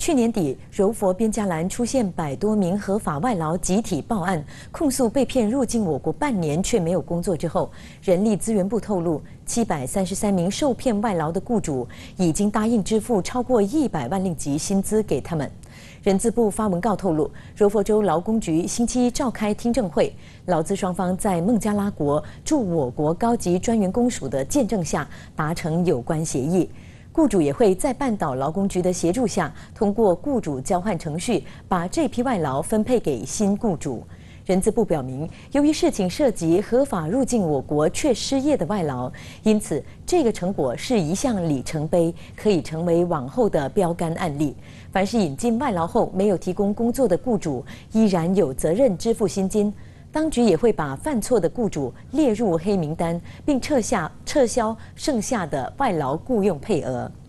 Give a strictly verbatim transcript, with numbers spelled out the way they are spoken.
去年底，柔佛边加兰出现百多名合法外劳集体报案，控诉被骗入境我国半年却没有工作之后，人力资源部透露，七百三十三名受骗外劳的雇主已经答应支付超过一百万令吉薪资给他们。人资部发文告透露，柔佛州劳工局星期一召开听证会，劳资双方在孟加拉国驻我国高级专员公署的见证下达成有关协议。雇主也会在半岛劳工局的协助下，通过雇主交换程序，把这批外劳分配给新雇主。人资部表明，由于事情涉及合法入境我国却失业的外劳，因此这个成果是一项里程碑，可以成为往后的标杆案例。凡是引进外劳后没有提供工作的雇主，依然有责任支付薪金。当局也会把犯错的雇主列入黑名单，并撤下撤销剩下的外劳雇用配额。